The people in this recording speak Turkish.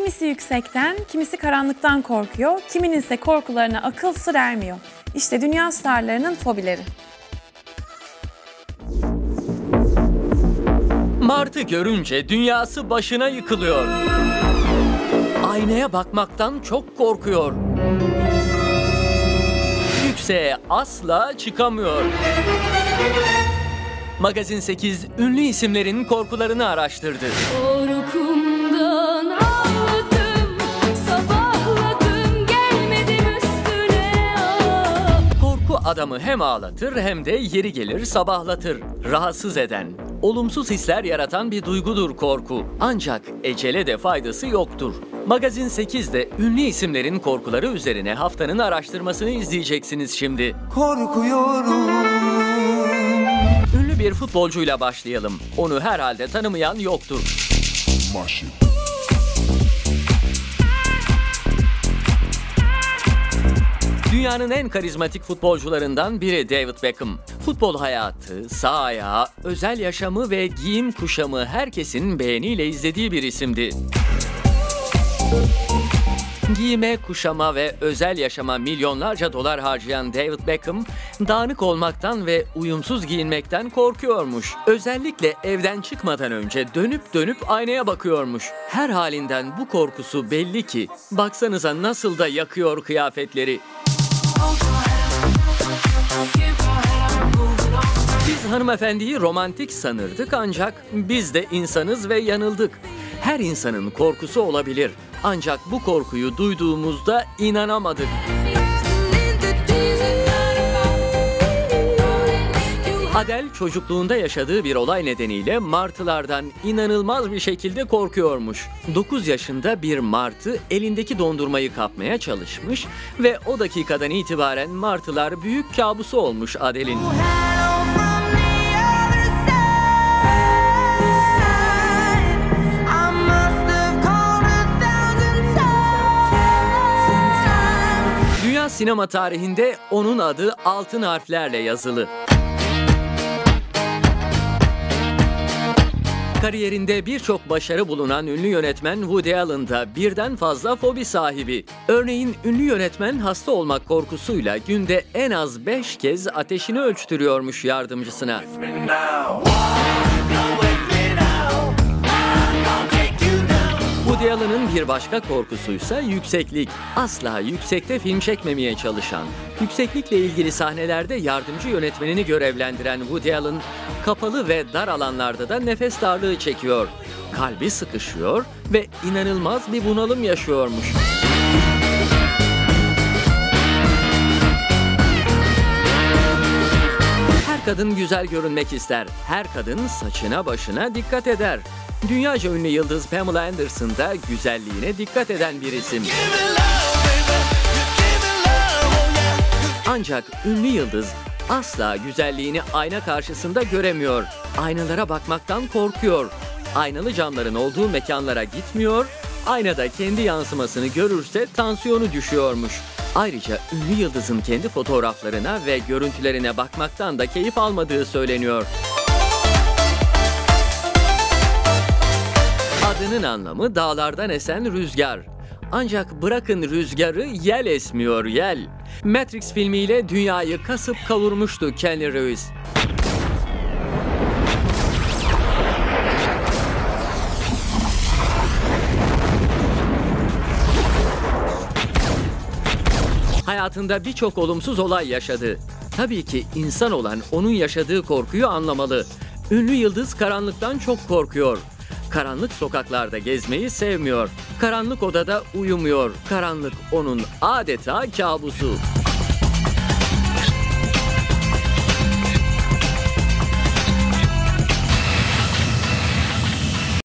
Kimisi yüksekten, kimisi karanlıktan korkuyor, kiminin ise korkularına akıl sır ermiyor. İşte dünya starlarının fobileri. Martı görünce dünyası başına yıkılıyor. Aynaya bakmaktan çok korkuyor. Yükseğe asla çıkamıyor. Magazin 8 ünlü isimlerin korkularını araştırdı. Korkumdan ağladım, sabahladım, gelmedim üstüne. Korku adamı hem ağlatır hem de yeri gelir sabahlatır. Rahatsız eden, olumsuz hisler yaratan bir duygudur korku. Ancak ecele de faydası yoktur. Magazin 8'de ünlü isimlerin korkuları üzerine haftanın araştırmasını izleyeceksiniz şimdi. Korkuyorum. Ünlü bir futbolcuyla başlayalım. Onu herhalde tanımayan yoktur. Dünyanın en karizmatik futbolcularından biri David Beckham. Futbol hayatı, sağ ayağı, özel yaşamı ve giyim kuşamı herkesin beğeniyle izlediği bir isimdi. Giyime, kuşama ve özel yaşama milyonlarca dolar harcayan David Beckham, dağınık olmaktan ve uyumsuz giyinmekten korkuyormuş. Özellikle evden çıkmadan önce dönüp dönüp aynaya bakıyormuş. Her halinden bu korkusu belli ki. Baksanıza nasıl da yakıyor kıyafetleri. Biz hanımefendiyi romantik sanırdık ancak biz de insanız ve yanıldık. Her insanın korkusu olabilir. Ancak bu korkuyu duyduğumuzda inanamadık. Adele çocukluğunda yaşadığı bir olay nedeniyle martılardan inanılmaz bir şekilde korkuyormuş. 9 yaşında bir martı elindeki dondurmayı kapmaya çalışmış ve o dakikadan itibaren martılar büyük kabusu olmuş Adele'in. Dünya sinema tarihinde onun adı altın harflerle yazılı. Kariyerinde birçok başarı bulunan ünlü yönetmen Woody Allen da birden fazla fobi sahibi. Örneğin ünlü yönetmen hasta olmak korkusuyla günde en az 5 kez ateşini ölçtürüyormuş yardımcısına. Woody Allen'ın bir başka korkusuysa yükseklik. Asla yüksekte film çekmemeye çalışan, yükseklikle ilgili sahnelerde yardımcı yönetmenini görevlendiren Woody Allen, kapalı ve dar alanlarda da nefes darlığı çekiyor. Kalbi sıkışıyor ve inanılmaz bir bunalım yaşıyormuş. Her kadın güzel görünmek ister. Her kadın saçına başına dikkat eder. Dünyaca ünlü yıldız Pamela Anderson da güzelliğine dikkat eden bir isim. Ancak ünlü yıldız asla güzelliğini ayna karşısında göremiyor. Aynalara bakmaktan korkuyor. Aynalı camların olduğu mekanlara gitmiyor. Aynada kendi yansımasını görürse tansiyonu düşüyormuş. Ayrıca ünlü yıldızın kendi fotoğraflarına ve görüntülerine bakmaktan da keyif almadığı söyleniyor. Adının anlamı dağlardan esen rüzgar. Ancak bırakın rüzgarı, yel esmiyor, yel. Matrix filmiyle dünyayı kasıp kavurmuştu Keanu Reeves. Hayatında birçok olumsuz olay yaşadı. Tabii ki insan olan onun yaşadığı korkuyu anlamalı. Ünlü yıldız karanlıktan çok korkuyor. Karanlık sokaklarda gezmeyi sevmiyor. Karanlık odada uyumuyor. Karanlık onun adeta kabusu.